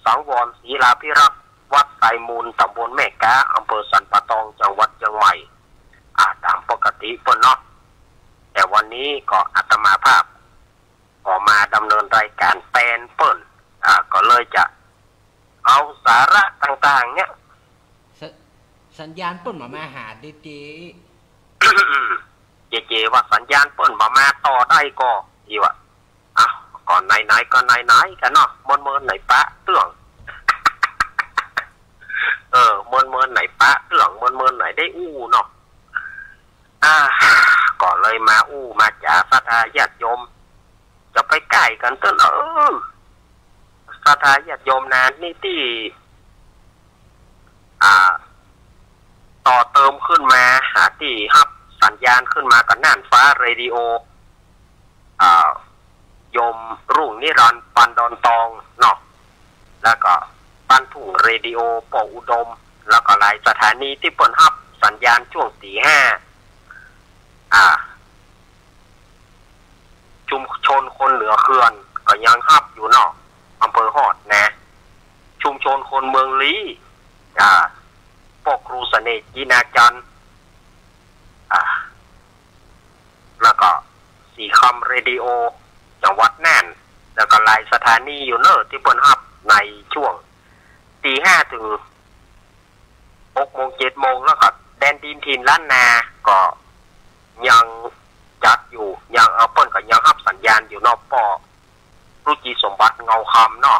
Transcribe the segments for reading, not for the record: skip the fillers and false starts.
สังวรศรีลาภิรักษ์วัดไซมูลตำบลแม่กาอำเภอสันป่าตองจังหวัดเชียงใหม่ตามปกติเปิ้นเนาะแต่วันนี้ก็อาตมาภาพออกมาดำเนินรายการแปลนเปิ้นก็เลยจะเอาสาระต่างๆเนี่ยสัญญาณเปิ้นมาหาดีเจว่าสัญญาณเปิ้นมาต่อได้ก็ดีว่ะก่อนไหนก็ไหนกันเนาะเมินไหนปะเตื้องเมินไหนปะเตื้องเมินไหนได้อู้เนาะก็เลยมาอู้มาจ่าศรัทธาญาติโยมจะไปใกล้กันต้นศรัทธาญาติโยมนานนี่ที่ต่อเติมขึ้นมาหาที่ฮับสัญญาณขึ้นมากับน่านฟ้าเรดิโอโยมรุ่งนิรันดร์ปันดอนตองเนาะแล้วก็ปันทุ่งเรดิโอปออุดมแล้วก็หลายสถานีที่เปิดฮับสัญญาณช่วงตี 5ชุมชนคนเหลือเขื่อนก็ยังฮับอยู่เนาะอำเภอฮอดนะชุมชนคนเมืองลี้พวกครูเสน่ห์จีนาจันทร์แล้วก็สีคำเรดิโอจังหวัดน่านแล้วก็หลายสถานีอยู่เนอะที่เปิดฮับในช่วงตี 5 ถึง 6 โมง 7 โมงแล้วก็แดนดินถิ่นล้านนาก็ยังจัดอยู่ยังเปิ้นก็ยังฮับสัญญาณอยู่นอกปอรุจิสมบัติเงาคำเนาะ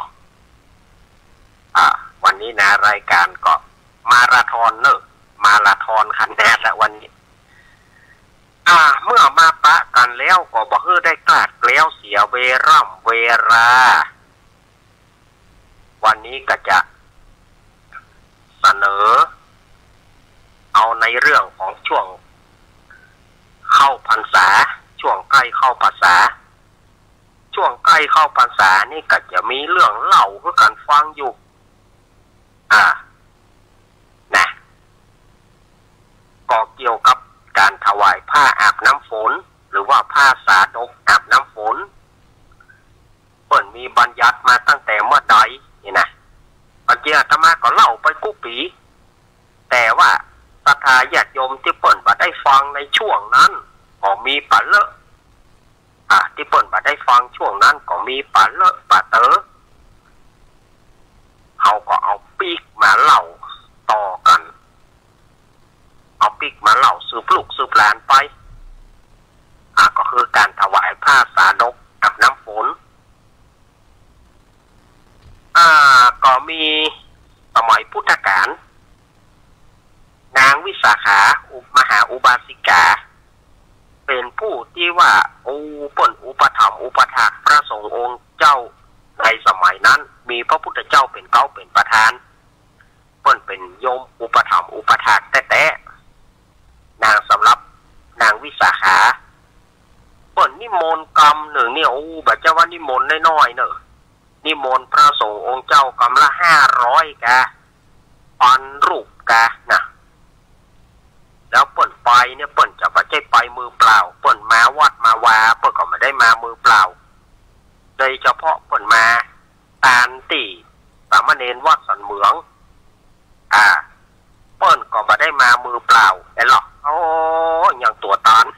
วันนี้นะรายการก็มาราธอนเนอะมาราธอนคันแน่ละวันนี้เมื่อมาปะกันแล้วก็บ่ฮื้อได้กลาดแล้วเสียเวลาวันนี้ก็จะเสนอเอาในเรื่องของช่วงเข้าพรรษาช่วงใกล้เข้าพรรษาช่วงใกล้เข้าพรรษานี่ก็จะมีเรื่องเล่าเพื่อการฟังอยู่นะก็เกี่ยวกับการถวายผ้าอาบน้ำฝนหรือว่าผ้าสาดกอาบน้ำฝนเปิ่นมีบัญญัติมาตั้งแต่เมื่อใดนี่นะอาจารย์อาตมาก็เล่าไปกู้ปีแต่ว่าศรัทธาญาติโยมที่เปิ่นบ่ได้ฟังในช่วงนั้นก็มีปะเลอะที่เปิ่นบ่ได้ฟังช่วงนั้นก็มีปะเลอะปะเต๋อเขาก็เอาปีกมาเล่าต่อกันเอาปีกมาเล่าสืบลูกสืบหลานไปก็คือการถวายผ้าสาดกกับน้ำฝนก็มีสมัยพุทธกาลนางวิสาขามหาอุบาสิกาเป็นผู้ที่ว่าเปิ้นอุปถัมภ์อุปถากพระสงฆ์องค์เจ้าในสมัยนั้นมีพระพุทธเจ้าเป็นเก้าเป็นประธานเปิ้นเป็นโยมอุปถัมภ์อุปถากแต่นางสำหรับนางวิสาขาเปิ้นนิมนต์กรรมหนึ่งเนี่ยแบบเจ้าว่านิมนต์น้อยๆเนอะนิมนต์พระสงฆ์องค์เจ้ากรรมละ500กะปันรูปกะนะแล้วเปิ้นไปเนี่ยเปิ้นจะไม่ใช่ไปมือเปล่าเปิ้นมาวัดมาวาเปิ้นก็ไม่ได้มามือเปล่าโดยเฉพาะเปิ้นมาตานตีสามเณรวัดสันเหมืองเปิ้นก็ไม่ได้มามือเปล่าไอ้หรอกอย่างตัวตาน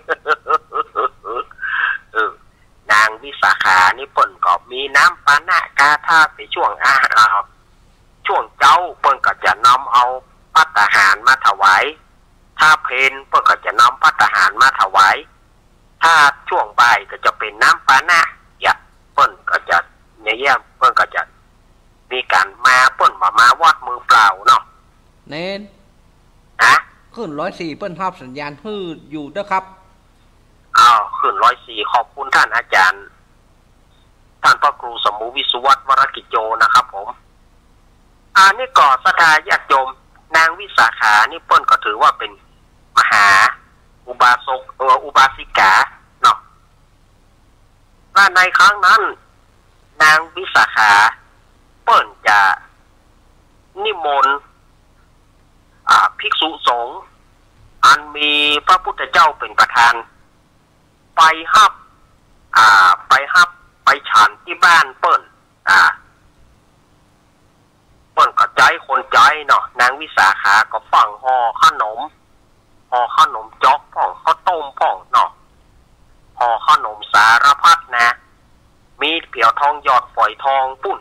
นางวิสาขานี่เปิ้นก็มีน้ำปานะกาธาในช่วงช่วงเจ้าเปิ้นก็จะนำเอาภัตตาหารมาถวายถ้าเพนเปิ้นก็จะนำภัตตาหารมาถวายถ้าช่วงบ่ายก็จะเป็นน้ำปานะเปิ้นก็จะเนี่ยเปิ้นก็จะมีการมาเปิ้นมาวัดมือเปล่าเนาะเน้นขึ้น104เปิ้นภาพสัญญาณฮืดอยู่เด้อครับขึ้น104ขอบคุณท่านอาจารย์ท่านพระครูสมุวิสุวัฒน์วรกิจโจนะครับผมนี่ก่อศรัทธาญาติโยมนางวิสาขานี่เปิ้นก็ถือว่าเป็นมหาอุบาสกอุบาสิกาเนาะและในครั้งนั้นนางวิสาขาเปิ้นจะนิมนต์ภิกษุสงฆ์อันมีพระพุทธเจ้าเป็นประธานไปฮับไปฉันที่บ้านเปิ้นใจเนาะนางวิสาขาก็ฟังห่อขนมจอกพ่องข้าวต้มพ่องเนาะห่อขนมสารพัดนะมีเปี่ยวทองหยอดฝอยทองปุ่น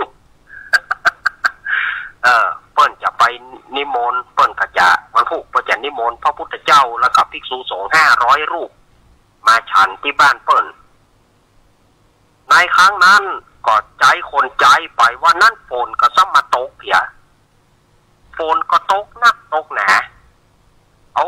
เปิ้นจะไปนิมนต์เปิ้นก็จะวันพุธเปิ้นจะนิมนต์พระพุทธเจ้าแล้วก็ภิกษุสงฆ์500 รูปมาฉันที่บ้านเปิ้นในครั้งนั้นก็ใจคนใจไปว่านั่นฝนก็ซ้ำมาตกเพียฝนก็ตกนักตกหนาเอา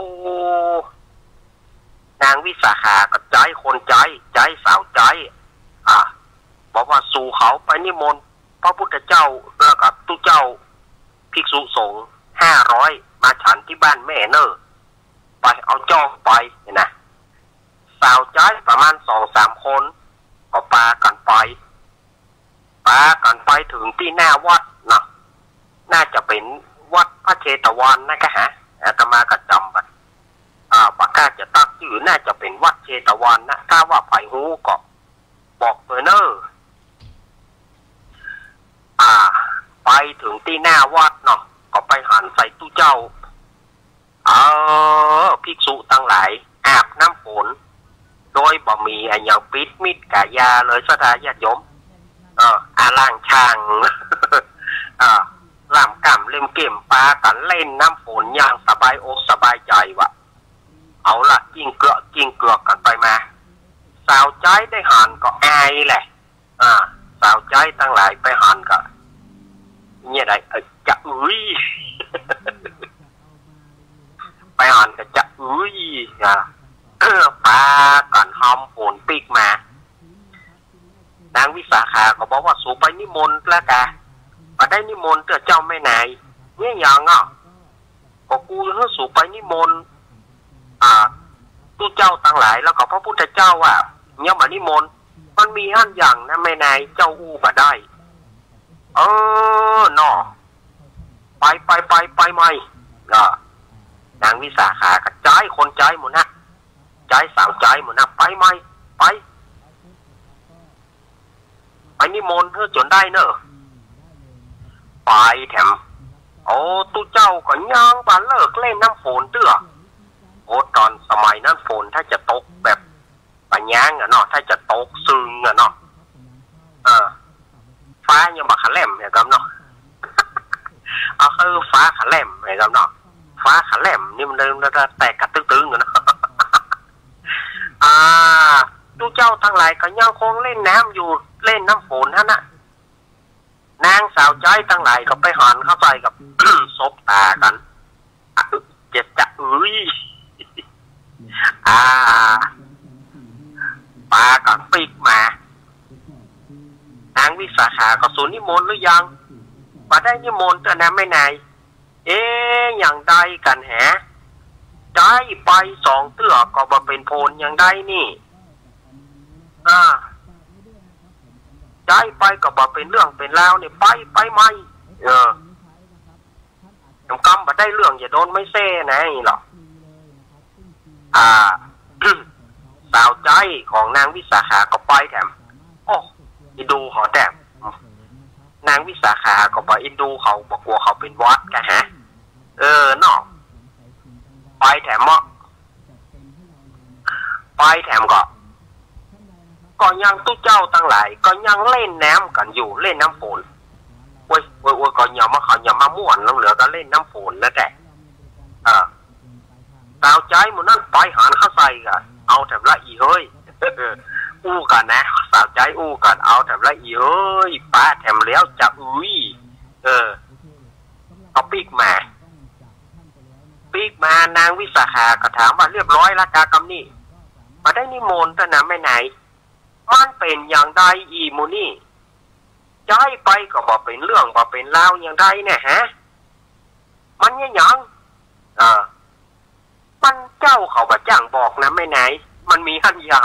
นางวิสาขาก็ใจคนใจสาวใจบอกว่าสู่เขาไปนิมนต์พระพุทธเจ้าแล้วกับตุเจ้าภิกษุสงฆ์500มาฉันที่บ้านแม่เนอไปเอาจ้องไปนะสาวใจประมาณ 2-3 คนก็ปากันไปถึงที่หน้าวัดนะน่าจะเป็นวัดพระเชตวันนะคะฮะอาตมาก็จำบัดปากกาจะตักชื่อน่าจะเป็นวัดเชตวันนะถ้าว่าไผ่หูก็บอกเลยเนอไปถึงที่หน้าวัดเนาะก็ไปหันใส่ตู้เจ้าภิกษุทั้งหลายอาบน้ำฝนโดยบ่มีอย่างปิดมิดกะยาเลยสถาญาติโยมล่างช่างลำกำเล่มเก็มปลากันเล่นน้ำฝนอย่างสบายอกสบายใจวะเอาละจิงเกลือกกันไปมาสาวใจได้หันก็อายแหละสาวใจทั้งหลายไปหันก็เนี่ยได้จะไปหันก็จะปลากันหอมฝนปีกมานางวิสาขาก็บอกว่าสู่ไปนิมนต์แล้วกะมาได้นิมนต์เจ้าไม่ไหนเนี่ยอย่างก็กูให้สู่ไปนิมนต์ตู้เจ้าทั้งหลายแล้วก็พระพุทธเจ้าเนี่ยมานิมนต์มันมีห้านอย่างนะไม่ไหนเจ้าอู้มาได้เนาะไปไหมนางวิสาขากระจายคนใจหมดนะใจสาวใจหมดนะไปไหมไปนิมนต์เธอจนได้เนอะไปแถมตู้เจ้าก็ย่างปานเลิกเล่นน้ำฝนเตื้อตอนสมัยนั้นฝนถ้าจะตกแบบปะย่างเนาะถ้าจะตกซึงเนาะฟ้ายังบักขะแหลมเนี่ยครับเนาะคือฟ้าขะแหลมเนี่ยครับเนาะฟ้าขะแหลมนี่มันเดิมแตกกระตึ้งเนาะตู้เจ้าทั้งหลายก็ยังคงเล่นน้ำอยู่เล่นน้ำฝนท่านนะนางสาวใจทั้งหลายก็ไปหันเข้าไปกับ ซบตากันจะปากันปีกมานางวิสาขาก็สูนิมนต์หรือยังมาได้นิมนต์แต่น้ำไม่ไหนอย่างใดกันแหใจไป2 เตื้อก็มาเป็นโพนอย่างใดนี่ใจไปก็บอกเป็นเรื่องเป็นราวเนี่ยไปไหมจำกำมาได้เรื่องอย่าโดนไม่เซ่นะนี่หรอกสาวใจของนางวิสาขาก็ไปแถมอินดูเขาแถมนางวิสาขาก็บอกอินดูเขาบอกกลัวเขาเป็นวัดกันฮะเนาะไปแถมก็ยังตู้เจ้าตั้งหลายก็ยังเล่นน้ำกันอยู่เล่นน้ำฝนโอ้ยก็อย่ามาม่วนแล้วเหลือก็เล่นน้ำฝนแล้วแต่สาวใจมันนั่นไปหันเข้าใส่กันเอาแถมละอีเฮ้ยอู้กันนะสาวใจอู้กันเอาแถมละอีเฮ้ยป้าแถมแล้วจะเอาปีกมานางวิสาขาก็ถามว่าเรียบร้อยละกากำนี่มาได้นิมนต์แต่นะไม่ไหนมันเป็นอย่างใดอีมูนี่ใจไปก็บอกเป็นเรื่องบอกเป็นเล่าอย่างใดเนี่ยฮะมันยังมันเจ้าเขาบะจ้างบอกนะไม่ไหนมันมีหันอย่าง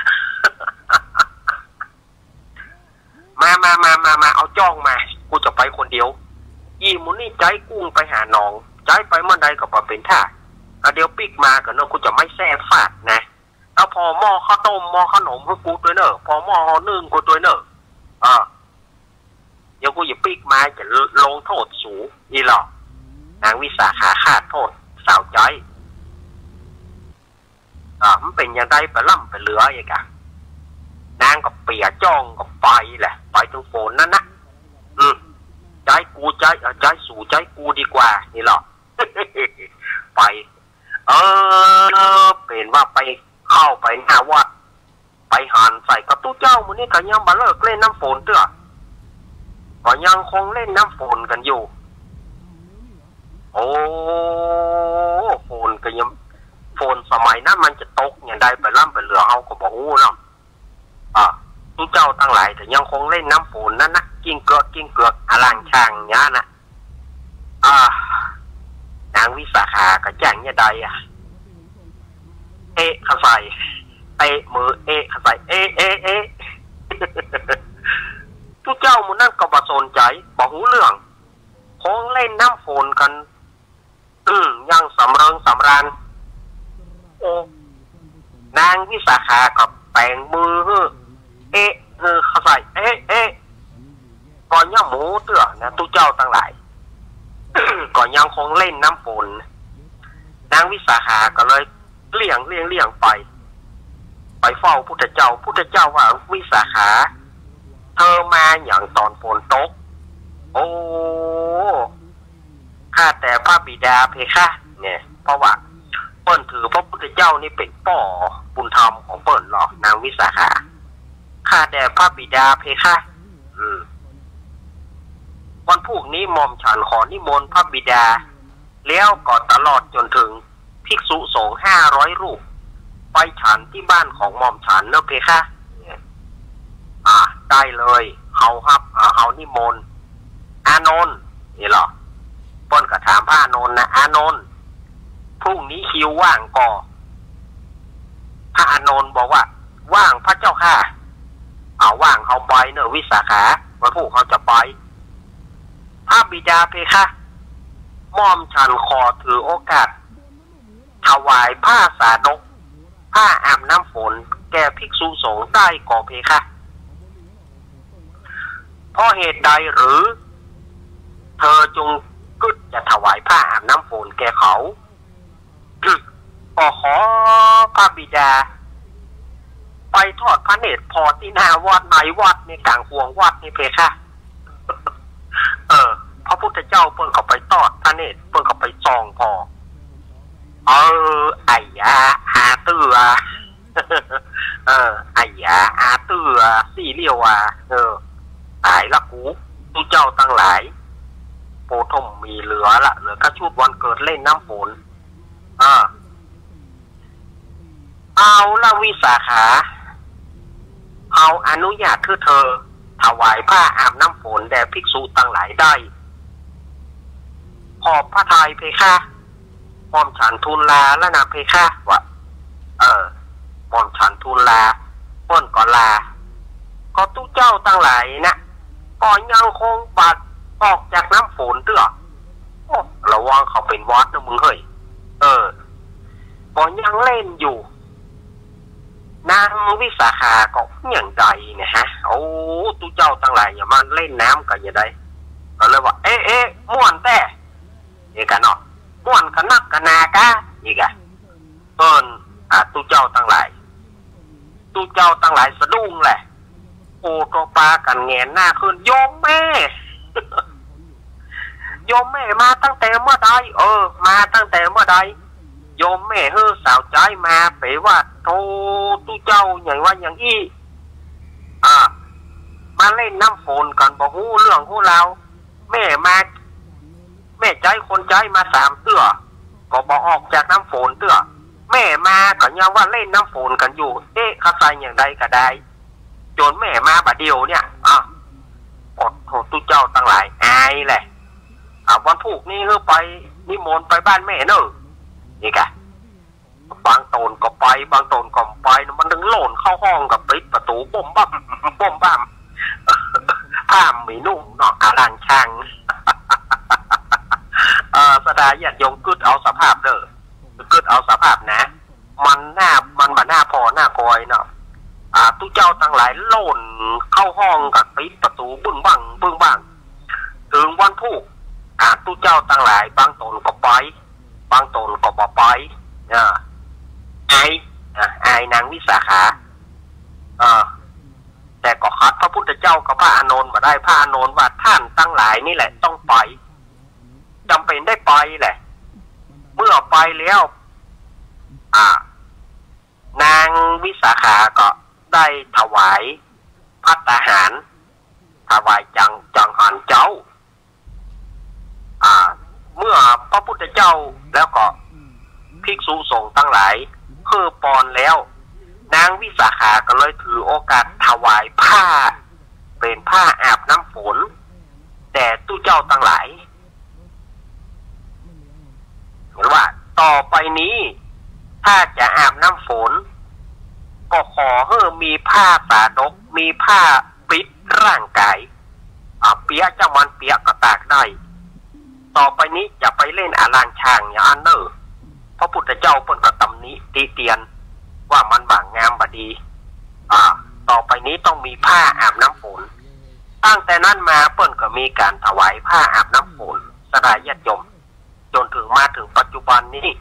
มาเอาจ้องมากูจะไปคนเดียวอีมูนี่ใจกุ้งไปหาน้องใจไปเมื่อใดก็บอกเป็นท่าเดี๋ยวปิกมากันเนาะกูจะไม่แซ่ฟาดนะแล้วพอหม้อข้าวต้มหม้อขนมให้กูด้วยเนอะพอหม้อนึ่งกูด้วยเนอะเดี๋ยวกูอย่าปิกมาจะลงโทษสูงอีหรอกนางวิสาขาฆ่าโทษสาวจ้อยมันเป็นยังไงไปล่ำไปเหลืออย่างกะนางกับเปียจ้องกับไปแหละไปตรงโฟนนั่นนะใจกูใจสู่ใจกูดีกว่านี่หรอ ไปเป็นว่าไปเข้าไปหน้าวัดไปหันใส่กับตู้เจ้ามันนี่ก็ยังมาเลิกเล่นน้ำฝนเตื้อก็ยังคงเล่นน้ำฝนกันอยู่โอ้ฝนก็ยังฝนสมัยนั้นมันจะตกอย่างใดไปล่ำไปเหลือเอาก็บอกเนาะตู้เจ้าตั้งหลายแต่ยังคงเล่นน้ำฝนนั่นนะกิ้งเกือกอลังช่างเนี้ยนะนางวิสาขาก็แจ้งเนี่ยใดเข้าใส่มือเข้าใส่ทุกเจ้ามันนั่นก็บ่สนใจบ่หูเรื่องคงเล่นน้ำฝนกันยังสำเริงสำราญนางวิสาขากับแปลงมือเข้าใส่ก่อนย่าหมูเตื้อนะทุกเจ้าทั้งหลาย ก่อนยังคงเล่นน้ำฝนนางวิสาขาก็เลยเลี่ยงไปเฝ้าพุทธเจ้าว่าวิสาขาเธอมาอย่างตอนฝนตกโอ้ข้าแต่พระบิดาเพคะเนี่ยเพราะว่าเปิ้นถือพระพุทธเจ้านี่เป็นป่อบุญธรรมของเปิ้นหรอกนางวิสาขาข้าแต่พระบิดาเพคะวันพรุ่งนี้หม่อมฉันขอนิมนต์พระบิดาแล้วก็ตลอดจนถึงภิกษุสงฆ์500 รูปไปฉันที่บ้านของหม่อมฉันเนอะเพคะได้เลยเขานิมนต์อานนท์นี่หรอป้นก็ถามพระอานนท์นะอานนท์พรุ่งนี้คิวว่างก่อพระอานนท์บอกว่าว่างพระเจ้าค่ะว่างเขาไปเนอะวิสาขาวันพรุ่งเขาจะไปพระบิดาเพคะม่อมฉันขอถือโอกาสถวายผ้าสาดกผ้าอาบน้ำฝนแก่ภิกษุสงฆ์ได้ก่อเพคะเพราะเหตุใดหรือเธอจงกึศจะถวายผ้าอาบน้ำฝนแก่เขาขอพระบิดาไปทอดพระเนตรพอที่หน้าวัดในวัดในกลางห่วงวัดนี่เพคะพระพุทธเจ้าเพิ่นเขาไปทอดพระเนตรเพิ่นเขาไปซองพอไอ้ยาอาเตือไอ้ยาอาเตือสี่เลี้ยวตายละกูตู้เจ้าตั้งหลายโปทมมีเหลือก็ชุดวันเกิดเล่นน้ำฝนเอาละวิสาขาเอาอนุญาตคือเธอถวายผ้าอาบน้ำฝนแด่ภิกษุตั้งหลายได้ขอบพระทัยเพคะหม่อมฉันทูลลาแล้วนะเพคะว่าหม่อมฉันทูลลาเปิ้นก็ลาก็ตู้เจ้าตั้งหลายนะก็ยังคงบัดออกจากน้ำฝนเด้อระวังเขาเป็นวัดนะมึงเฮ้ยก็ยังเล่นอยู่นางวิสาขาก็อย่างใดเนี่ยฮะตู้เจ้าตั้งหลายอย่ามาเล่นน้ำกันอย่างใดก็เลยว่าม่วนแต่นี่กันเนาะม่วนกันนักกันนากะนี่กันตู้เจ้าตั้งหลายสะดุ้งแหละโอ้ตัวปลากันแงนหน้าขึ้นโยมแม่มาตั้งแต่เมื่อใดมาตั้งแต่เมื่อใดโยมแม่สาวใจมาเป๋ว่าโธ่ตู้เจ้าอย่างว่าอย่างมาเล่นน้ำฝนกันบอกฮู้เรื่องฮู้เราแม่ใจคนใจมา3 เตื้อก็บอกออกจากน้ำฝนเตื้อแม่มาก็ยังว่าเล่นน้ำฝนกันอยู่เขาใส่อย่างใดก็ได้จนแม่มาบัดเดียวเนี่ยโอ้โหตู้เจ้าตั้งหลายอายแหละวันพรุ่งนี้ไปนิมนต์ไปบ้านแม่เนอะนี่กะบางตนก็ไปบางตนก็ไปมันถึงโหล่นเข้าห้องกับปิดประตูบ่มบ้ามผ้ามีนุ่มเนาะอลังช่างสดาญาติโยมกึดเอาสภาพเด้อกึดเอาสภาพนะมันบ่หน้าพอหน้ากอยเนาะตู้เจ้าทั้งหลายโหล่นเข้าห้องกับปิดประตูบึ้งบังทุเจ้าทั้งหลายบางตนก็ไปบางตนก็บ่ไปอายนางวิสาขาแต่ก็คัดพระพุทธเจ้ากับพระอานนท์มาได้พระอานนท์ว่าท่านทั้งหลายนี่แหละต้องไปจำเป็นได้ไปแหละเมื่อไปแล้วนางวิสาขาก็ได้ถวายภัตตาหารถวายจังหันเจ้าเมื่อพระพุทธเจ้าแล้วก็ภิกษุสงฆ์ทั้งหลายเพื่อปอนแล้วนางวิสาขาก็เลยถือโอกาสถวายผ้าเป็นผ้าอาบน้ำฝนแต่ตู้เจ้าทั้งหลายเห็นว่าต่อไปนี้ถ้าจะอาบน้ำฝนก็ขอให้มีผ้าสาดกมีผ้าปิดร่างกายเปียเจ้ามันเปียกก็ตากได้ต่อไปนี้จะไปเล่นอาลางช่างอย่างอันเนอร์พระพุทธเจ้าเพิ่นก็ตำหนิติเตียนว่ามันบ่างงามบ่ดีต่อไปนี้ต้องมีผ้าอาบน้ำฝนตั้งแต่นั้นมาเพิ่นก็มีการถวายผ้าอาบน้ำฝนสดายญาติโยมจนถึงมาถึงปัจจุบันนี้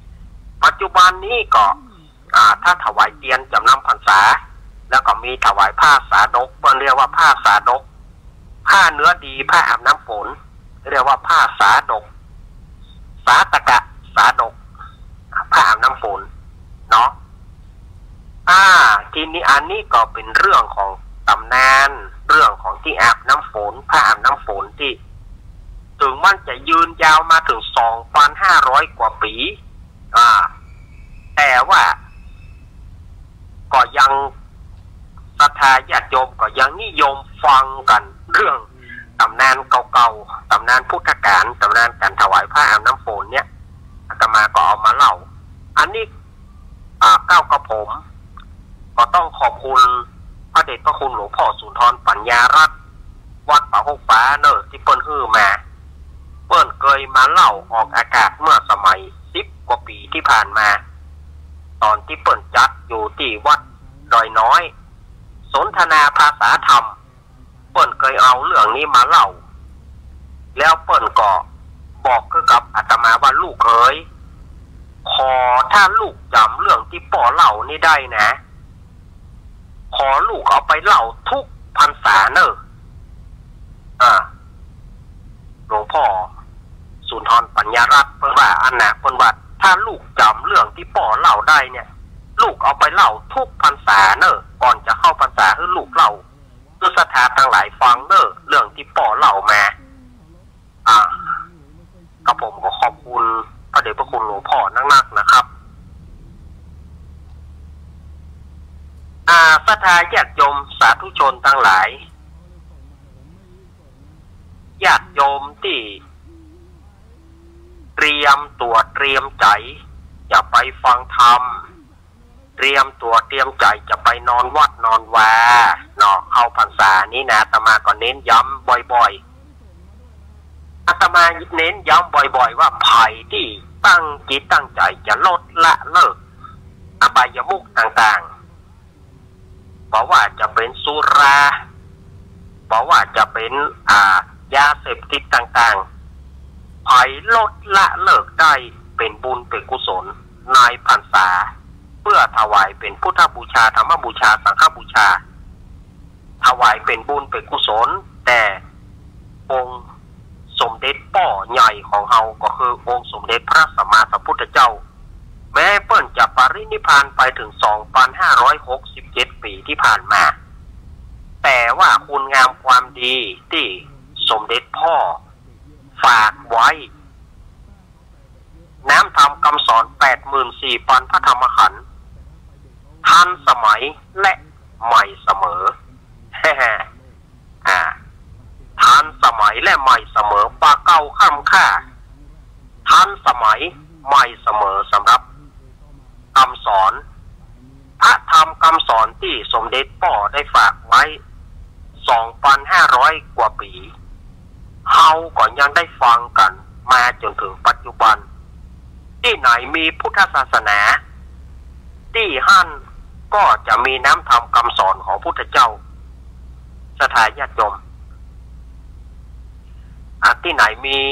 ก็ถ้าถวายเตียนจำนำพรรษาแล้วก็มีถวายผ้าสาดกเพิ่นเรียกว่าผ้าสาดกผ้าเนื้อดีผ้าอาบน้ำฝนเรียกว่าผ้าสาดกสาตกะสาดกผ้าอาบน้ำฝนเนาะทีนี้อันนี้ก็เป็นเรื่องของตำนานเรื่องของที่อาบน้ำฝนผ้าอาบน้ำฝนที่ถึงมันจะยืนยาวมาถึง 2,500 กว่าปีแต่ว่าก็ยังศรัทธาญาติโยมก็ยังนิยมฟังกันเรื่องตำนานเก่าๆตำนานพุทธกาลตำนานการถวายผ้าอาบน้ำฝนเนี่ยอาตมาก็เอามาเล่าอันนี้ก้าวกับผมก็ต้องขอบคุณพระเดชพระคุณหลวงพ่อสุนทรปัญญารัตน์วัดป่าหกฟ้าเนอะที่เปิ้นฮื้อมาเปิ้นเคยมาเล่าออกอากาศเมื่อสมัย10 กว่าปีที่ผ่านมาตอนที่เปิ้นจัดอยู่ที่วัดดอยน้อยสนทนาภาษาธรรมเปิ้นเคยเอาเรื่องนี้มาเล่าแล้วเปิ้นก็บอกกับอาตมาว่าลูกเอ๋ยขอถ้าลูกจำเรื่องที่พ่อเล่านี่ได้นะขอลูกเอาไปเล่าทุกพรรษาเนอะหลวงพ่อสุนทรปัญญารัตน์เพิ่นว่าอันน่ะเพิ่นว่าถ้าลูกจำเรื่องที่พ่อเล่าได้เนี่ยลูกเอาไปเล่าทุกพรรษาเนอะก่อนจะเข้าพรรษาให้ลูกเล่าคือศรัทธาทั้งหลายฟังเนอะเรื่องที่พ่อเล่ามากับผมก็ขอบคุณพระเดชพระคุณหลวงพ่อนักๆนะครับศรัทธาญาติโยมสาธุชนทั้งหลายญาติโยมที่เตรียมตัวเตรียมใจจะไปฟังธรรมเตรียมตัวเตรียมใจจะไปนอนวัดนอนวาเนาะเข้าพรรษานี้นะอาตมาก็เน้นย้ำบ่อยๆอาตมาเน้นย้ำบ่อยๆว่าภัยที่ตั้งจิตตั้งใจจะลดละเลิกอบายมุขต่างๆบอกว่าจะเป็นสุราบอกว่าจะเป็นยาเสพติดต่างๆภัยลดละเลิกได้เป็นบุญเป็นกุศลในพรรษาเพื่อถวายเป็นพุทธบูชาธรรมบูชาสังฆบูชาถวายเป็นบุญเป็นกุศลแต่องค์สมเด็จพ่อใหญ่ของเฮาก็คือองค์สมเด็จพระสัมมาสัมพุทธเจ้าแม้เปิ้นจะปรินิพพานไปถึง 2,567 ปีที่ผ่านมาแต่ว่าคุณงามความดีที่สมเด็จพ่อฝากไว้น้ำธรรมคำสอน 84,000 พระธรรมขันธ์ทันสมัยและใหม่เสมอทันสมัยและใหม่เสมอปาเก้าข้ามค่าทันสมัยใหม่เสมอสำหรับคำสอนพระธรรมคำสอนที่สมเด็จพ่อได้ฝากไว้ 2,500 กว่าปีเฮาก็ยังได้ฟังกันมาจนถึงปัจจุบันที่ไหนมีพุทธศาสนาที่หั่นก็จะมีน้ำธรรมคำสอนของพุทธเจ้าศรัทธาญาติโยมที่ไหนมี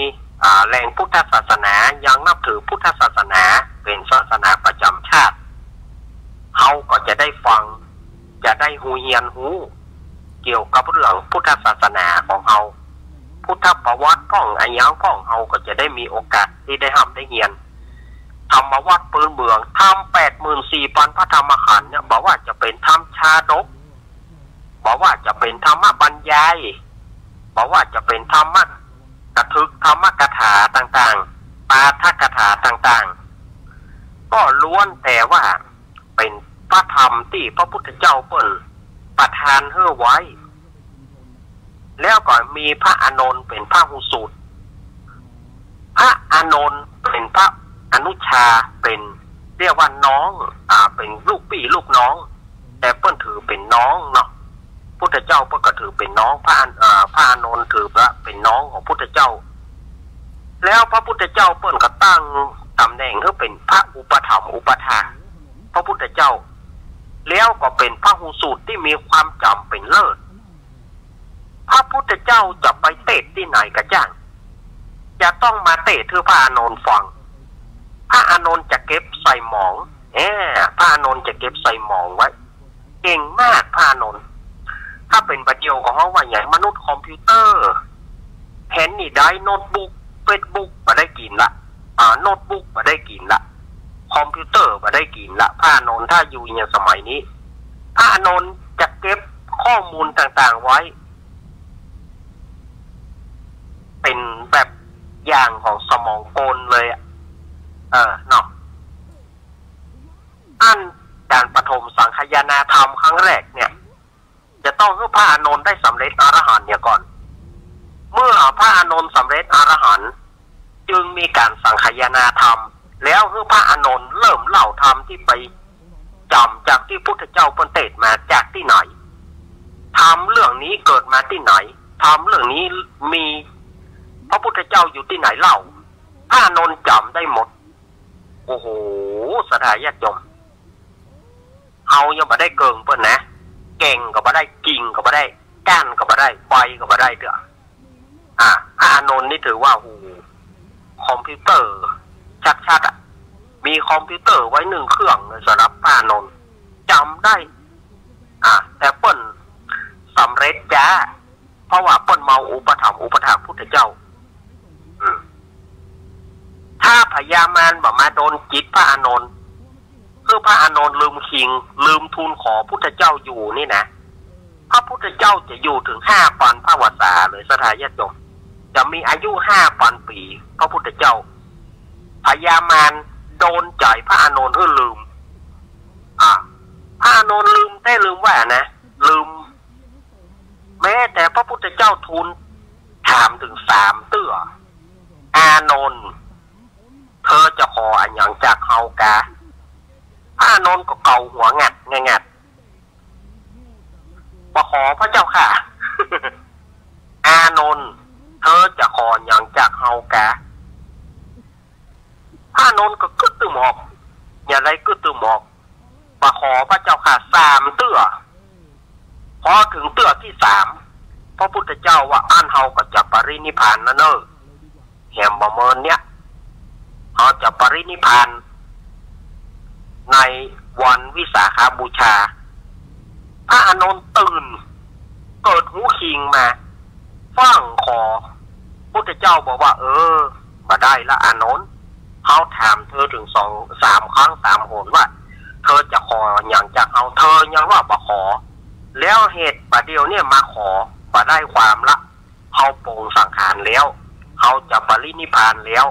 แหล่งพุทธศาสนายังนับถือพุทธศาสนาเป็นศาสนาประจำชาติเขาก็จะได้ฟังจะได้หูเฮียนหูเกี่ยวกับเรื่องพุทธศาสนาของเขาพุทธประวัติของอายังของเขาก็จะได้มีโอกาสที่ได้ทำได้เฮียนธรรมวัดปืนเมืองทำ84,000 พระธรรมขันธ์เนี่ยบอกว่าจะเป็นธรรมชาดกบอกว่าจะเป็นธรรมบรรยายบอกว่าจะเป็นธรรมกถึกธรรมกถาต่างๆปาฐกถาต่างๆก็ล้วนแต่ว่าเป็นพระธรรมที่พระพุทธเจ้าเปิ้นประทานให้ไว้แล้วก็มีพระอานนท์เป็นพระหูสูตรพระอานนท์เป็นพระอนุชาเป็นเรียกว่าน้องเป็นลูกพี่ลูกน้องแต่เปิ้นถือเป็นน้องเนาะพุทธเจ้าเปิ้นก็ถือเป็นน้องพระอานนท์ถือว่าเป็นน้องของพุทธเจ้าแล้วพระพุทธเจ้าเปิ้นก็ตั้งตำแหน่งให้เป็นพระอุปถัมภ์อุปถาพระพุทธเจ้าแล้วก็เป็นพระหูสูตรที่มีความจำเป็นเลิศพระพุทธเจ้าจะไปเทศที่ไหนก็จ้างจะต้องมาเทศให้พระอานนท์ฟังพระอานนท์จะเก็บใส่หมองพระอานนท์จะเก็บใส่หมองไว้เก่งมากพระอานนท์ถ้าเป็นประเดียวของเขาว่าอย่างมนุษย์คอมพิวเตอร์เห็นนี่ได้โน้ตบุ๊กเฟซบุ๊กมาได้กินละโน้ตบุ๊กมาได้กินละคอมพิวเตอร์มาได้กินละพระอานนท์ถ้าอยู่อย่างสมัยนี้พระอานนท์จะเก็บข้อมูลต่างๆไว้เป็นแบบอย่างของสมองกลเลยเนาะอันการปฐมสังฆายนาธรรมครั้งแรกเนี่ยจะต้องให้พระอานนท์ได้สำเร็จอรหันต์เนี่ยก่อนเมื่อพระอานนท์สำเร็จอรหันต์จึงมีการสังฆายนาธรรมแล้วให้พระอานนท์เริ่มเล่าธรรมที่ไปจำจากที่พุทธเจ้าเปิ้นเทศมาจากที่ไหนธรรมเรื่องนี้เกิดมาที่ไหนธรรมเรื่องนี้มีพระพุทธเจ้าอยู่ที่ไหนเล่าพระอานนท์จำได้หมดโอ้โหสถาญาติโยมเอายังบ่ได้เกิงเปิ้นนะเก่งก็บ่ได้กิ่งก็บ่ได้ก้านก็บ่ได้ใบก็บ่ได้เด้อพระอานนท์นี่ถือว่าโอ้คอมพิวเตอร์ชัดๆมีคอมพิวเตอร์ไว้1เครื่องเลยสำหรับพระอานนท์จำได้แต่เปิ้นสำเร็จจ้าเพราะว่าเปิ้นเมาอุปถัมภ์อุปถากพุทธเจ้าถ้าพญามารบ่มาโดนจิตพระอานนท์คือพระอานนท์ลืมคิงลืมทูลขอพุทธเจ้าอยู่นี่นะพระพุทธเจ้าจะอยู่ถึง5,000 พระวสาเลยสถาญาติโยมจะมีอายุ5,000 ปีพระพุทธเจ้าพญามารโดนใจพระอานนท์ให้ลืมพระอานนท์ลืมแต่ลืมว่านะลืมแม้แต่พระพุทธเจ้าทูลถามถึง3เตื้ออานนท์เธอจะขออันหยังจากเฮากะพระอานนท์ก็เกาหัวงัดงัดมาขอพระเจ้าค่ะ อานนท์เธอจะขออันหยังจากเฮากะพระอานนท์ก็กึดตึมออกอย่าไรกึดตึมออกมาขอพระเจ้าค่ะ3เตื้อพอถึงเตื้อที่3พระพุทธเจ้าว่าอันเฮาก็จะปรินิพพานนะเนอะแหมบ่เมินเนี่ยเขาจะปรินิพพานในวันวิสาขบูชาพระอานนท์ตื่นเกิดหูคิงมาฟังขอพุทธเจ้าบอกว่ามาได้ละอานนท์เขาถามเธอถึง2-3 ครั้ง3 หนว่าเธอจะขออย่างจากเอาเธอยังว่าบ่ขอแล้วเหตุประเดียวเนี่ยมาขอบ่ได้ความละเขาโปร่งสังขารแล้วเขาจะปรินิพพานแล้ว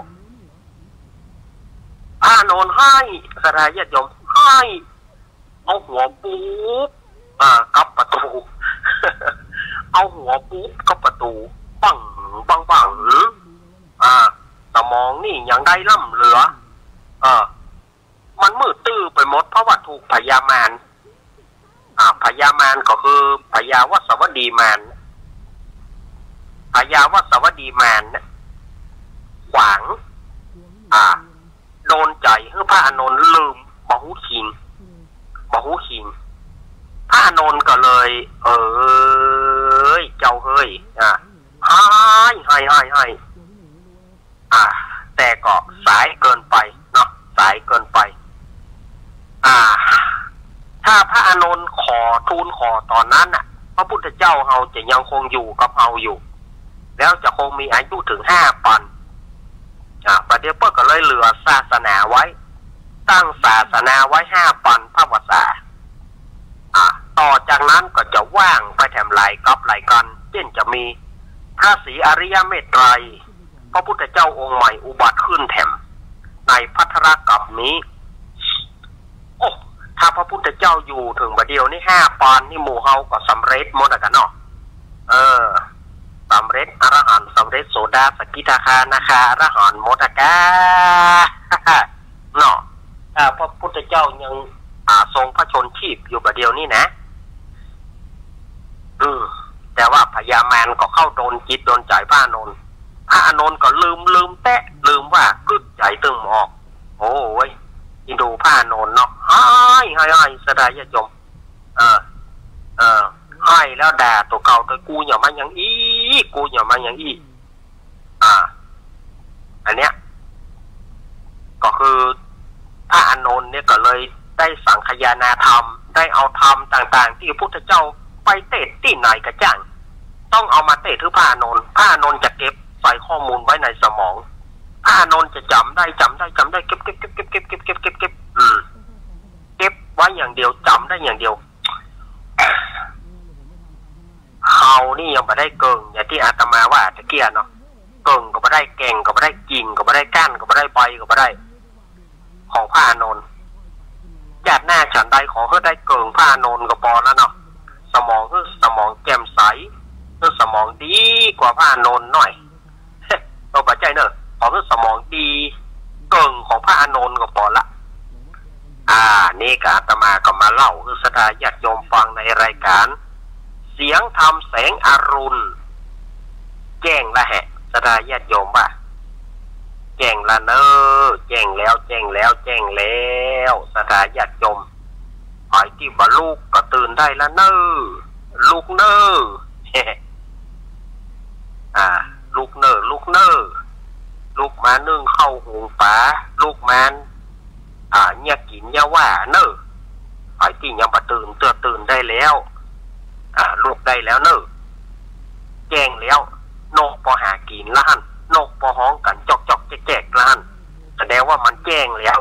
พระอานนท์ให้สถาญาติโยมให้เอาหัวปุ๊บกับประตู เอาหัวปุ๊บกับประตูปังสมองนี่ยังได้ล่ำเหลือมันมืดตื้อไปหมดเพราะว่าถูกพญามารพญามารก็คือพญาวสวดีมารพญาวสวดีมารขวางโดนใจให้พระอานนท์ลืมบ่ฮู้คิงพระอานนท์ก็เลยเจ้าเฮ้ยให้ายเกินไปเนาะสายเกินไปถ้าพระอานนท์ขอทูลขอตอนนั้นน่ะพระพุทธเจ้าเราจะยังคงอยู่กับเราอยู่แล้วจะคงมีอายุถึง5 ปันประเดี๋ยวเปิ้ลก็เลยเหลือศาสนาไว้ตั้งศาสนาไว้5 ปันพระวสาต่อจากนั้นก็จะว่างไปแถมหลายกับหลายกันเช่นจะมีพระศรีอริยเมตไตรพระพุทธเจ้าองค์ใหม่อุบัติขึ้นแถมในภัทรกัปนี้โอ้ถ้าพระพุทธเจ้าอยู่ถึงบัดเดียวนี่5 ปันนี่หมู่เฮาก็สำเร็จหมดกันเนาะสำเร็จอรหันต์สำเร็จโสดาสกิทาคานาคาอรหันต์โมทกาเนาะพระพุทธเจ้ายังทรงพระชนชีพอยู่บัดเดียวนี่นะแต่ว่าพญามารก็เข้าโดนจิตโดนใจพระอานนท์ก็ลืมแตะลืมว่ากึกใจตึงออกโอ้ยอินดูพระอานนท์เนาะให้สดายญาติโยมให้แล้วด่าตัวเก่าตัวกูอย่ามาอย่างอีกูอย่ามาอย่างอีอันเนี้ยก็คือพระอานนท์เนี่ยก็เลยได้สังคายนาธรรมได้เอาธรรมต่างๆที่พระพุทธเจ้าไปเทศที่ไหนกระจ่างต้องเอามาเทศที่พระอานนท์จะเก็บใส่ข้อมูลไว้ในสมองพระอานนท์จะจำได้เก็บไว้อย่างเดียวจำได้อย่างเดียวเขานี่ยังไม่ได้เก่งอย่างที่อาตมาว่าตะเกียเนาะเก่งก็ไม่ได้เก่งก็ไม่ได้กิ่งก็ไม่ได้ก้านก็ไม่ได้ใบก็ไม่ได้ของพระอานนท์ญาติหน้าฉันใดขอให้ได้เก่งพระอานนท์ก็พอแล้วเนาะสมองแจ่มใสสมองดีกว่าพระอานนท์หน่อยเราปัจจัยเนอะขอให้สมองดีเก่งของพระอานนท์ก็พอละนี่ก็อาตมาก็มาเล่าคือสถาญาติโยมฟังในรายการเสียงธรรมแสงอรุณแจ้งละแหะสถาญาติโยมว่าแจ้งละเนอแจ้งแล้วสถาญาติโยมไอ้ที่ว่าลูกก็ตื่นได้ละเนอลูกเนอลูกเนอลูกมานึ่งเข้าหุงป๋าลูกมันเนี่ยกินเนี่ยว่าเนอไอ้ที่ยังมาตื่นได้แล้วลูกได้แล้วเนอแจ้งแล้วนกพอหากินล้านนกพอห้องกันจอกแจกล้านแสดงว่ามันแจ้งแล้ว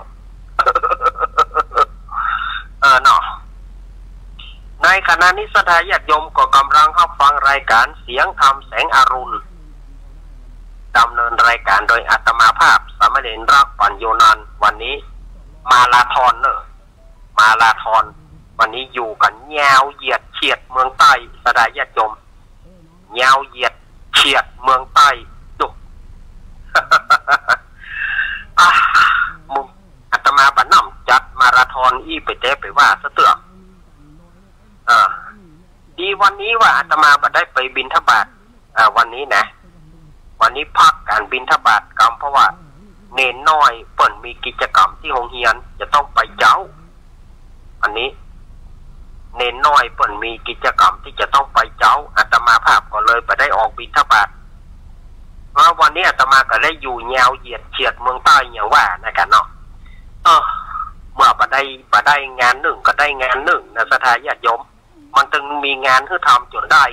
เนาะในขณะนี้สถาญาติโยมก็กำลังรับฟังรายการเสียงธรรมแสงอรุณดำเนินรายการโดยอาตมาภาพสามเณรรักปัญโยนันท์วันนี้มาลาธอนวันนี้อยู่กันยาวเหยียดเฉียดเมืองใต้สถาญาติโยมยาวเหยียดเฉียดเมืองใต้จุกมุมอาตมาบันน้ำจัดมาราธอนไปเตะไปว่าซะเตือดีวันนี้ว่าอาตมาบัได้ไปบิณฑบาตวันนี้นะวันนี้พักการบิณฑบาตกรรมเพราะว่าเนนน้อยเปิ่นมีกิจกรรมที่โรงเรียนจะต้องไปเจ้าอันนี้เนนน้อยเปิ่นมีกิจกรรมที่จะต้องไปเจ้าอาตมาภาพก็เลยไปได้ออกบิณฑบาตเพราะวันนี้อาตมาก็ได้อยู่ยาวเหยียดเฉียดเมืองใต้อย่างว่านะกันเนาะเมื่อบัได้งานหนึ่งก็ได้งานหนึ่งนะสถาญาติโยมมันจึงมีงานให้ทำจนได้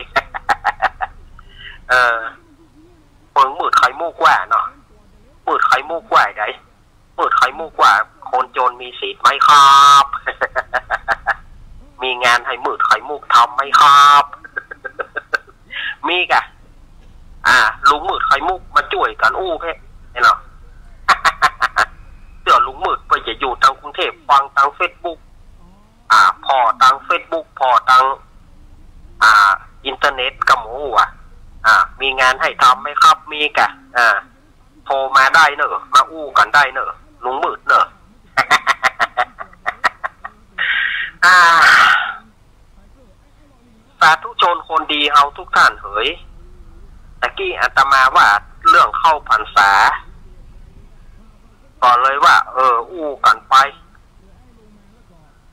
เปิงมืดไข่มูกว่าเนาะมืดไข่มูกว่าไงมืดไข่มูกว่าคนโจรมีสิทธิ์ไหมครับมีงานให้มืดไข่มูกทำไหมครับมีกะลุงมืดไข่มูกมาช่วยกันเพ่เนาะเดี๋ยวลุงมืดไปจะอยู่ทางกรุงเทพฟังทางเฟซบุ๊กพอทางเฟซบุ๊กพอทางอินเทอร์เน็ตกับหมูมีงานให้ทำไหมครับมีกะโทรมาได้เนอะมากันได้เนอะลุงมืดเนอะสาธุชนคนดีเฮาทุกท่านเฮ้ยตะกี้อาตมาว่าเรื่องเข้าพรรษาก็เลยว่ากันไป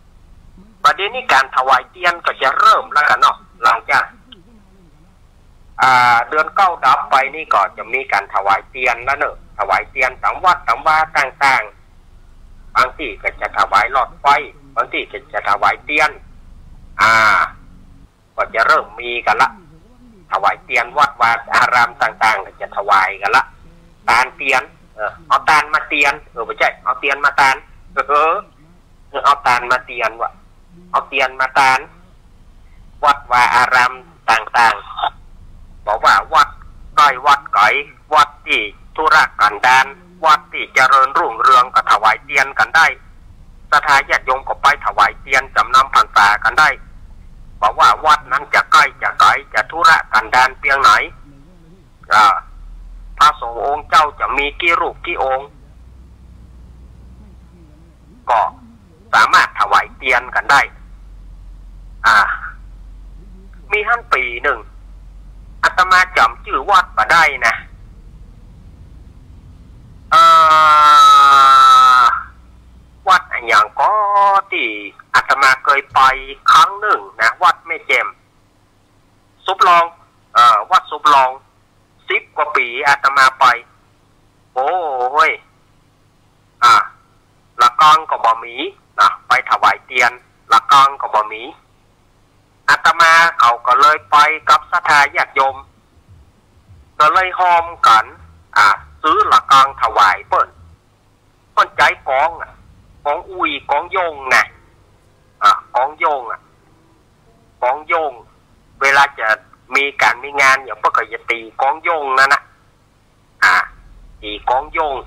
ประเด็นนี้การถวายเทียนก็จะเริ่มแล้วกันเนาะหลังจากเดือนเก้าดับไปนี่ก็จะมีการถวายเตียนแล้วเนอะถวายเตียนตามวัดตามว่าต่างๆบางที่ก็จะถวายหลอดไฟบางที่ก็จะถวายเตียนก็จะเริ่มมีกันละถวายเตียนวัดวาอารามต่างๆก็จะถวายกันละตาลเตียนเอาตาลมาเตียนไม่ใช่เอาเตียนมาตาลเอาตาลมาเตียนวะเอาเตียนมาตาลวัดวาอารามต่างๆบอกว่าวัดใกล้วัดไกลวัดที่ธุรกันดารวัดที่เจริญรุ่งเรืองก็ถวายเตียนกันได้ศรัทธาญาติโยมก็ไปถวายเตียนจำนำพรรษากันได้บอกว่าวัดนั้นจะใกล้จะไกลจะธุรกันดารเพียงไหนพระสงฆ์องค์เจ้าจะมีกี่รูปกี่องค์ก็สามารถถวายเตียนกันได้มีหั่นปีหนึ่งอาตมาจำชื่อวัดมาได้นะวัดอย่างก็ที่อาตมาเคยไปครั้งหนึ่งนะวัดแม่แจ่มซุปลองวัดซุปลอง10 กว่าปีอาตมาไปโอ้เฮ้ยละกองก็บ่มีนะไปถวายเตียนละกองก็บ่มีอาตมาเขาก็เลยไปกับศรัทธาญาติโยมก็เลยหอมกันซื้อละกองถวายเปิ้นใจกองอุ้ยกองโยงนะกองโยงกองโยงเวลาจะมีการมีงานอย่างพวกก็จะตีกองโยงนั่นนะตีกองโยง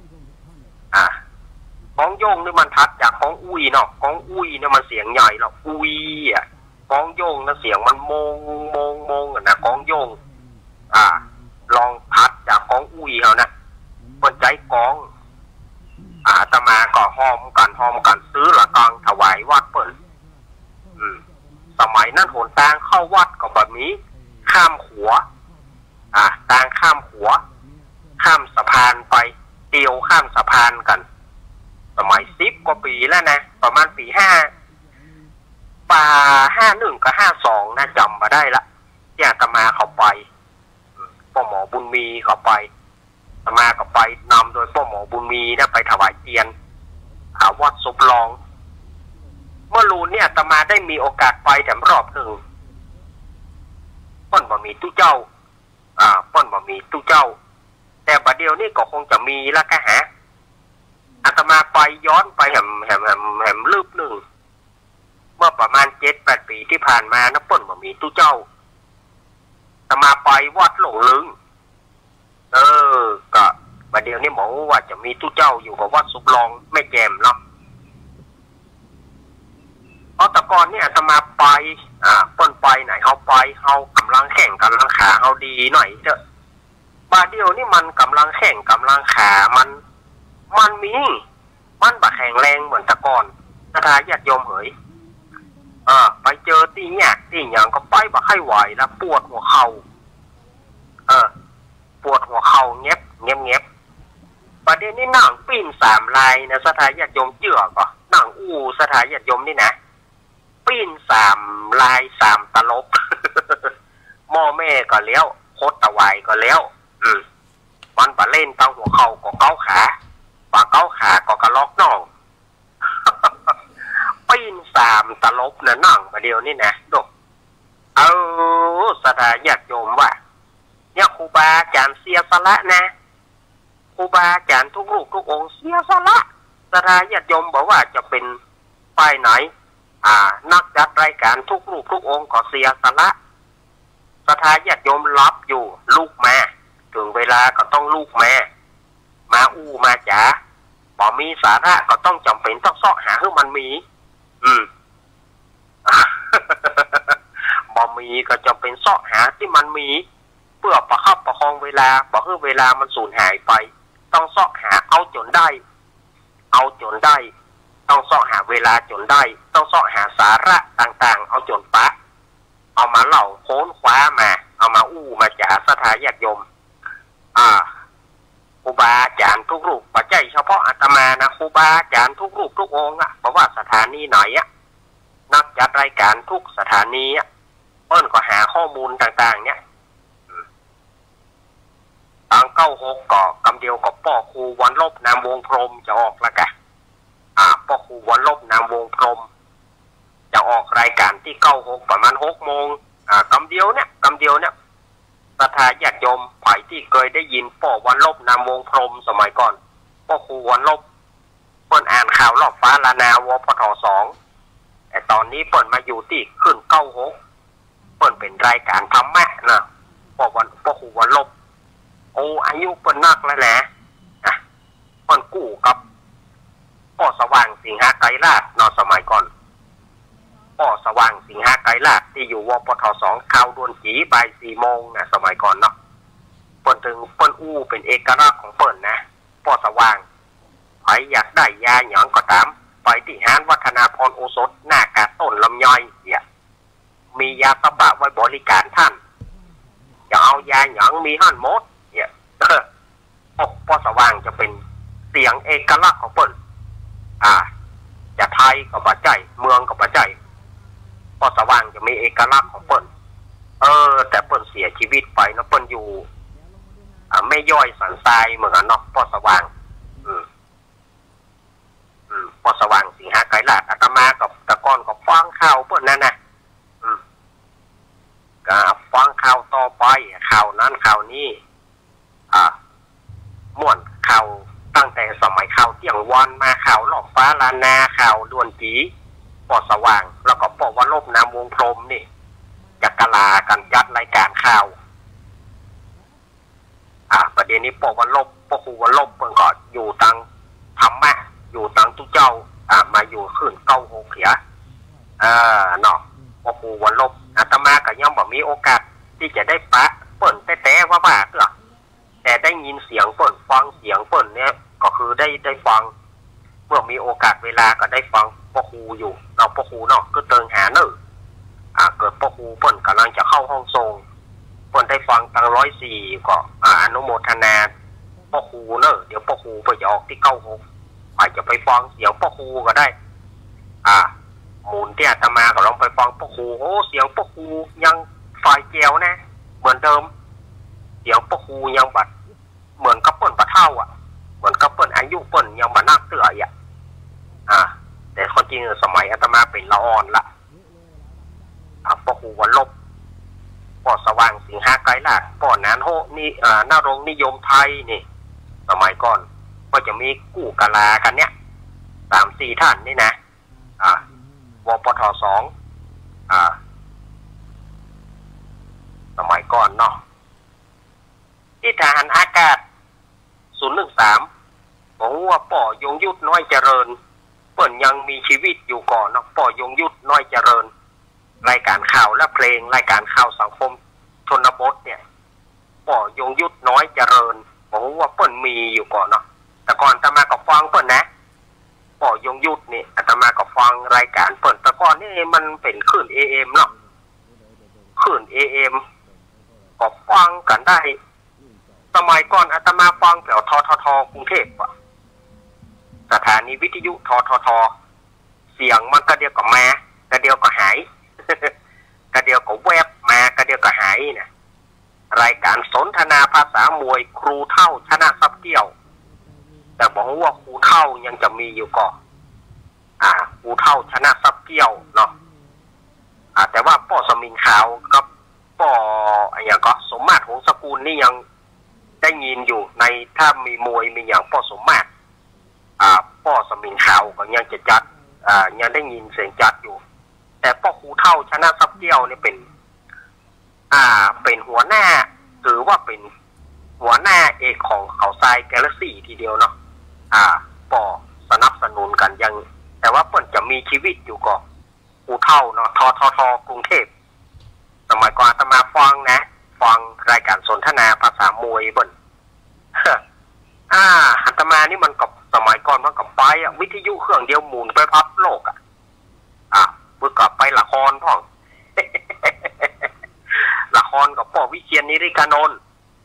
กองโยงนี่มันทัดจากกองอุ้ยเนาะกองอุ้ยเนี่ยมันเสียงใหญ่เนาะอุ้ยกองโยงนะเสียงมันโมงนะกองโยงลองทัดจากกองอุ้ยเขานะคนใจกองอาตมาก็หอมกันซื้อละกองถวายวัดเปิ้นสมัยนั้นหนทางเข้าวัดก็แบบนี้ข้ามขัวทางข้ามขัวข้ามสะพานไปเตียวข้ามสะพานกันสมัย10 กว่าปีแล้วนะประมาณปี51กับ52นะจำมาได้ละที่อาตมาเขาไปพ่อหมอบุญมีเขาไปอาตมาก็ไปนำโดยพ่อหมอบุญมีนะไปถวายเตียนวัดซุปลองเมื่อรูนเนี่ยอาตมาได้มีโอกาสไปแต่รอบหนึ่งป้นบ่มีตู้เจ้าป้นบ่มีตู้เจ้าแต่บัดเดียวนี่ก็คงจะมีละก็อาตมาไปย้อนไปแหมลืบหนึ่งเมื่อประมาณ7-8 ปีที่ผ่านมานะป้นบ่มีตู้เจ้าอาตมาไปวัดหลงลึงก็บัดเดียวนี่หมอว่าจะมีตู้เจ้าอยู่กับวัดสุบลองไม่แจมเนาะแต่ก่อนเนี่ยอาตมาไปป้นไปไหนเขาไปเขากำลังแข่งกำลังขาเขาดีหน่อยเถอะบาเดียวนี่มันกำลังแข่งกำลังขามันมีมันบะแข็งแรงเหมือนแต่ก่อนศรัทธาญาติโยมเหยไปเจอที่เนี่ยที่อย่างก็ไปบะไข้ไหวแล้วปวดหัวเข่าปวดหัวเข่าเงียบประเด็นนี้นั่งปีน3 ลายนะศรัทธาญาติโยมเจือก็นั่งศรัทธาญาติโยมนี่นะปีน3 ลาย3 ตลบ หม้อแม่ก็เลี้ยวโคตรตะวายก็เลี้ยวมันปะเล่นตั้งหัวเข่าก็เก้าขาปะเก้าขาก็กระลอกน่อง ปีน3 ตลบนะนั่งประเดี๋ยวนี่นะดกศรัทธาญาติโยมว่าเนี่ยครูบาอาจารย์เสียสละนะครูบาอาจารย์ทุกรูปทุกองค์เสียสละศรัทธาญาติโยมบอกว่าจะเป็นป้ายไหนนักจัดรายการทุกรูปทุกองค์ก็เสียสละศรัทธาญาติโยมรับอยู่ลูกมาถึงเวลาก็ต้องลูกมามาจ๋าบ่มีสาระก็ต้องจำเป็นต้องเสาะหาให้มันมีบ่มีก็จำเป็นเสาะหาที่มันมีเพื่อประคับประคองเวลาบ่ให้เวลามันสูญหายไปต้องเสาะหาเอาจนได้ต้องเสาะหาเวลาจนได้ต้องเสาะหาสาระต่างๆเอาจนปะเอามาเล่าโค้นคว้ามาเอามามาจ๋าศรัทธาญาติโยมครูบาอาจารย์ทุกรูปปัจจัยเฉพาะอาตมานะครูบาอาจารย์ทุกรูปทุกองค์เพราะว่าสถานีไหนนักจัดรายการทุกสถานีเปิ้นก็หาข้อมูลต่างๆเนี่ย 96ก็กำเดียวกับป้อครูวันลบนามวงพรมจะออกละกะป้อครูวันลบนามวงพรมจะออกรายการที่96ประมาณ6 โมงกำเดียวเนี่ยศรัทธาญาติโยมฝ่ายที่เคยได้ยินป้อวันลบนามวงพรมสมัยก่อนป้อครูวันลบเปิ้นอ่านข่าวรอบฟ้าลานาวพท2แต่ตอนนี้เปิ้นมาอยู่ที่ขึ้น96เปิ้นเป็นรายการธรรมะนะป้อครูวันลบโอ้อายุเปิ้นนักแล้วนะเปิ้นกู้กับป้อสว่างสิงหาไกรลาภนสมัยก่อนป้อสว่างสิงหาไกรลาภที่อยู่วปท2ข่าวด่วนจีบ่าย4 โมงนะสมัยก่อนเนาะเปิ้นถึงเปิ้นอู้เป็นเอกลักษณ์ของเปิ้นนะป้อสว่างใครอยากได้ยาหยองก็ตามไปที่ห้างวัฒนาพรโอสถหน้ากาต้นลำย่อยเนี่ยมียาตบะไว้บริการท่านจะเอายาหยองมีหั่นหมดเนี่ยป้อสว่างจะเป็นเสียงเอกลักษณ์ของเปิ้นจะไทยกับปัจจัยเมืองกับปัจจัยป้อสว่างจะมีเอกลักษณ์ของเปิ้นแต่เปิ้นเสียชีวิตไปนะเปิ้นอยู่ไม่ย่อยสันทรายเหมือนกันเนาะป้อสว่างป้อสว่างสิงหาไกรลาภอาตมากับตะกอนกับฟังข่าวเปิ้นนั่นนะก็ฟังข่าวต่อไปข่าวนั้นข่าวนี้ม่วนข่าวตั้งแต่สมัยข่าวเที่ยงวันมาข่าวหลอกฟ้าลานาข่าวด่วนจีป้อสว่างแล้วก็ป้อวันลบนามวงพรมนี่จักรลากันจัดรายการข่าวประเด็นนี้ป้อวันลบป้อครูวันลบเพิ่นก็อยู่ตังธรรมะอยู่ตังทุกเจ้ามาอยู่ขึ้น96เสียเนาะป้อครูวันลบอาตมาก็ยังบ่มีโอกาสที่จะได้ปะเปิ้นแต่ว่าเด้อแต่ได้ยินเสียงเปิ้นฟังเสียงเปิ้นเนี่ยก็คือได้ฟังเมื่อมีโอกาสเวลาก็ได้ฟังป้อครูอยู่เราป้อครูเนาะก็เติงหาเนอะเกิดป้อครูเปิ้นกำลังจะเข้าห้องทรงเปิ้นได้ฟังตัง104ก็อนุโมทนาป้อครูเนอะเดี๋ยวป้อครูไปจะออกที่96อาจจะไปฟังเสียงป้อครูก็ได้หมุนที่อาตมาก็ลองไปฟังป้อครูโอ้เสียงป้อครูยังฝ่ายแก้วนะเหมือนเดิมเสียงป้อครูยังบัดเหมือนกับเปิ้นปะเท่าเหมือนกับเปิ้นอายุเปิ้นยังบ่นักเตื้อแต่คนจริงสมัยอาตมาเป็นละอ่อนละป้อครูวันลบป้อสว่างสิงหาไกรลาภป้อนานโฮนี่นรงนิยมไทยนี่สมัยก่อนก็จะมีกู้กะลากันเนี่ย3-4 ท่านนี่นะวปท2สมัยก่อนเนาะที่ทหารอากาศ013บอกว่าป้อยงยุทธน้อยเจริญเปิ้นยังมีชีวิตอยู่ก่อนเนาะป้อยงยุทธน้อยเจริญรายการข่าวและเพลงรายการข่าวสังคมชนบทเนี่ยป้อยงยุทธน้อยเจริญบอกว่าเปิ้นมีอยู่ก่อนเนาะแต่ก่อนอาตมาก็ฟังเปิ้นนะป้อยงยุทธนี่อาตมาก็ฟังรายการเปิ้นแต่ก่อนนี่มันเป็นคลื่น AM เนาะคลื่น AM ก็ฟังกันได้สมัยก่อนอาตมาฟังแถวททกรุงเทพสถานีวิทยุททเสียงมันก็เดียวกับมากระเดียวก็หายกระเดียวก็แวบมากระเดียวก็หายนะรายการสนทนาภาษามวยครูเท่าชนะซับเกี่ยวแต่บอกว่าครูเท่ายังจะมีอยู่ก่อนครูเท่าชนะซับเกี่ยวเนาะแต่ว่าป้อสมิงขาวกับป้ออย่างก็สมมาตรหงสกุลนี่ยังได้ยินอยู่ในถ้ามีมวยมีอย่างป้อสมมาตรป้อสมิงขาวก็ยังจะจัดยังได้ยินเสียงจัดอยู่แต่ป้อครูเท่าชนะซับเกี่ยวนี่เป็นหัวหน้าหรือว่าเป็นหัวหน้าเอกของเขาทรายแกลเล็กซี่ทีเดียวเนาะป้อสนับสนุนกันยังแต่ว่าเปิ้นจะมีชีวิตอยู่ก็ครูเท่าเนาะทกรุงเทพสมัยก่อนอาตมาฟังนะฟังรายการสนทนาภาษามวยเปิ้นอาตมานี่มันกับสมัยก่อนมันกับไปวิทยุเครื่องเดียวหมุนไปพับโลกเมื่อกับไปละครพ่อง ละครกับป้อวิเชียรนิริกานนท์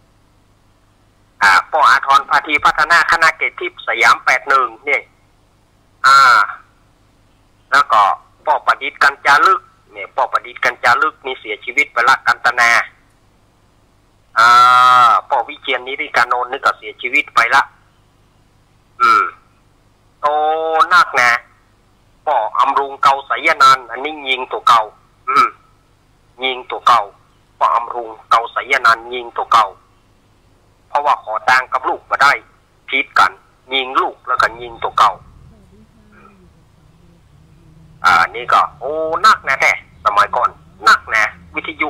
ป้ออาทรพาธีพัฒนาคณะเกตทิพย์สยาม81เนี่ยแล้วก็ป้อประดิษฐ์กัญจาลึกเนี่ยป้อประดิษฐ์กัญจาลึกมีเสียชีวิตไปละกันตนาป่อวิเชียรนิริกานนท์นี่ก็เสียชีวิตไปละโตนักนะป่ออำรุงเกาสายนันอันนี้ยิงตัวเก่ายิงตัวเก่าป่ออำรุงเกาสายนันยิงตัวเก่าเพราะว่าขอต่างกับลูกมาได้พิษกันยิงลูกแล้วก็ยิงตัวเก่านี่ก็โอ้นักนะแท้สมัยก่อนนักนะวิทยุ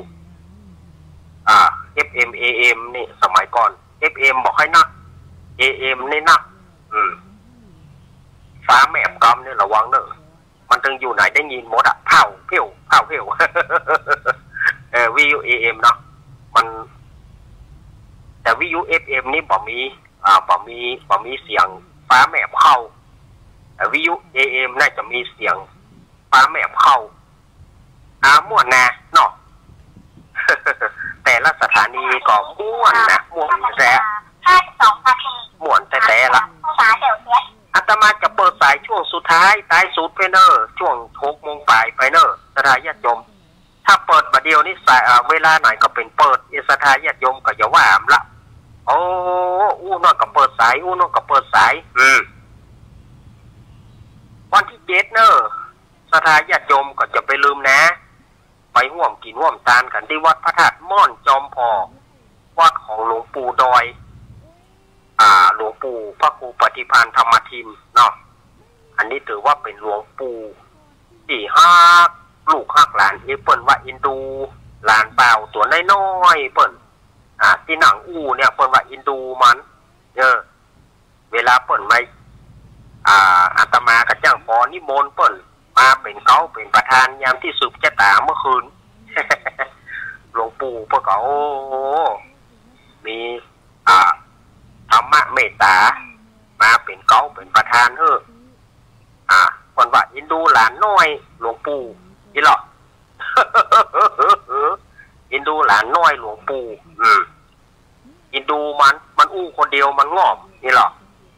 FM AM นี่สมัยก่อน FM บอกให้นัก AM นี่นักฟ้าแมบกำนี่ระวังเนอะมันถึงอยู่ไหนได้ยินหมดเผาเพี้ยววิทยุ AM เนาะมันแต่วิทยุ FM นี่บ่มีเสียงฟ้าแมบเข้าแต่วิทยุ AM น่าจะมีเสียงฟ้าแมบเข้าม่วนนะเนาะ แต่ละสถานีก็ม่วนนะม่วนแต่ม่วนแต่ละอาตมาจะเปิดสายช่วงสุดท้ายท้ายสุดไปเนอร์ช่วง6 โมงปลายไปเนอร์สถาญาติโยมถ้าเปิดประเดี๋ยวนี้สายเวลาไหนก็เป็นเปิดสถาญาติโยมก็อย่าว่าละ โอ้อู้นอกกับเปิดสายอู้นอกกับเปิดสายวันที่7เนอะสถาญาติโยมก็จะไปลืมนะไปห่วมกินห่วมตานกันที่วัดพระธาตุม่อนจอมพอวัดของหลวงปู่ดอยหลวงปู่พระครูปฏิภาณธรรมทิมเนาะอันนี้ถือว่าเป็นหลวงปู่ที่ฮักลูกฮักหลานเปิ้นว่าอินดูหลานเปล่าตัวน้อยๆเปิ้นที่หนังอู้เนี่ยเปิ้นว่าอินดูมันเวลาเปิ้นไม่อาตมากับจ้างปอนิมนต์เปิ้นมาเป็นเขาเป็นประธานยามที่สืบชะตาเมื่อคืน หลวงปู่เพิ่นก็โอ้มีธรรมะเมตตามาเป็นเขาเป็นประธานเพิ่นว่าอินดูหลานน้อยหลวงปู่นี่หรอ อินดูหลานน้อยหลวงปู่อินดูมันอู้คนเดียวมันงอมนี่หรอ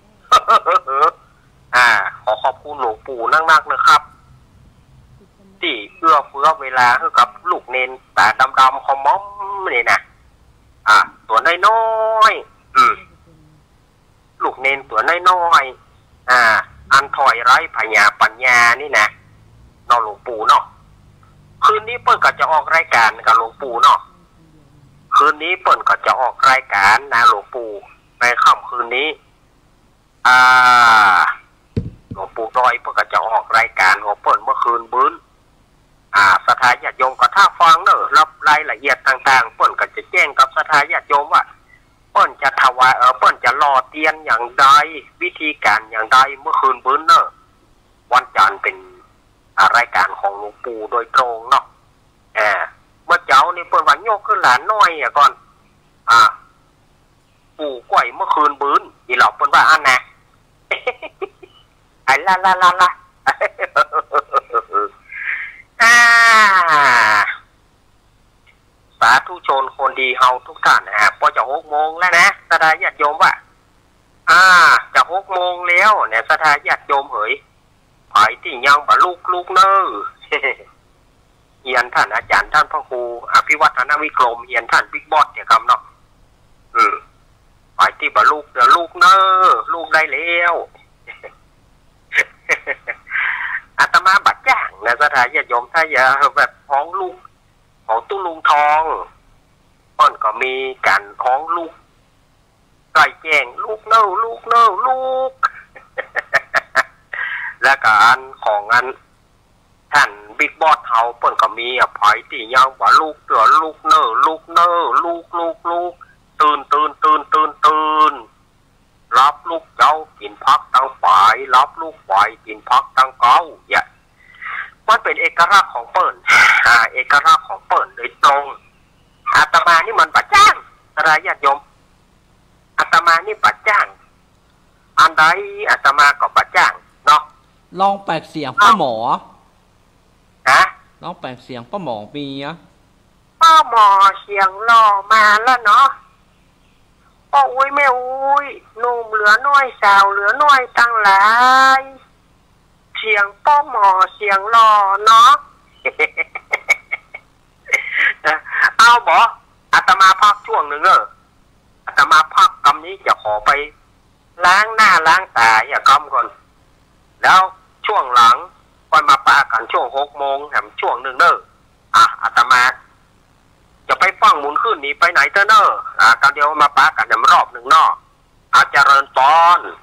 ขอขอบคุณหลวงปู่นักๆนะครับที่เอื้อเฟื้อเวลาให้กับลูกเนนตาดำๆคอมม้อมนี่นะตัวน้อยลูกเนนตัวน้อยอันถอยไร้ปัญญานี่นะนอหลวงปู่เนาะคืนนี้เปิ้ลก็จะออกรายการกับหลวงปู่เนาะคืนนี้เปิ้ลก็จะออกรายการนะหลวงปู่ในค่ำคืนนี้หลวงปู่ดอยเปิ้ลก็จะออกรายการของเปิ้ลเมื่อคืนบื้นสถาญาติโยมก็ถ้าฟังเนอะรับรายละเอียดต่างๆเปิ้ลก็จะแจ้งกับสถาญาติโยมว่าเปิ้ลจะถวายเปิ้ลจะรอเตียนอย่างใดวิธีการอย่างใดเมื่อคืนบื้นเนอะวันจันทร์เป็นรายการของหลวงปู่โดยตรงเนาะเมื่อเจ้านี่เปิ้ลว่าโยกขึ้นหลานน้อยก่อนปู่ก้อยเมื่อคืนบื้นอีหลอกเปิ้ลว่าอันนะไอ้ละสาธุชนคนดีเฮาทุกท่านพอจะ6 โมงแล้วนะสถาญาติโยมว่าจะ6 โมงแล้วเนี่ยสถาญาติโยมเอ๋ยไผ่ที่ยังบ่ลูกเนอเฮียนท่านอาจารย์ท่านพระครูอภิวัฒนวิกรมเฮียนท่านบิ๊กบอสเนี่ยคำเนาะไผ่ที่บ่ลูกเดี๋ยวลูกเนอลูกได้แล้วอาตมาบัดจ้างนะสถาญาติโยมถ้าอย่าแบบท้องลูกของตุ้ลุงทองป้อนก็มีการท้องลูกไก่แจ้งลูกเนอลูก และการของท่านบิ๊กบอสเฮาเปิ้นก็มีไผที่ยังว่าลูกเตือลูกเนอลูกตื่นรับลูกเจ้ากินพักตั้งฝ่ายรับลูกฝ่ายกินพักตั้งเก้าเนี่ยมันเป็นเอกลักษณ์ของเปิ้นเอกลักษณ์ของเปิ้นโดยตรงอาตมานี่มันปัจจ้างสถาญาติโยมอาตมานี่ปัจจ้างอันใดอาตมาก็ปัจจ้างเนาะลองแปลกเสียงป้าหมอลองแปลกเสียงป้าหมอมีป้าหมอเสียงหล่อมาแล้วเนาะป้าอุ้ยแม่อุ้ยหนุ่มเหลือน้อยสาวเหลือน้อยตั้งหลายเสียงป้าหมอเสียงหล่อเนาะเอาบอกอาตมาพักช่วงช่วงหนึ่งอาตมาพักกำนี้จะขอไปล้างหน้าล้างตาอย่ากำก่อนแล้วช่วงหลังค่อยมาปะกันช่วง6 โมงแถมช่วงหนึ่งอาตมาจะไปฟังหมุนขึ้นนี้ไปไหนกันกันเดียวมาปะกันรอบหนึ่งอาจจะเริญตอน